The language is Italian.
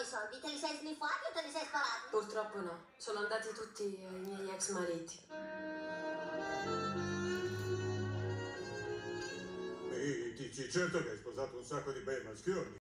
soldi? Te li sei sniffati o te li sei sparati? Purtroppo no, sono andati tutti ai miei ex mariti. Mi dici certo che hai sposato un sacco di bei maschioni.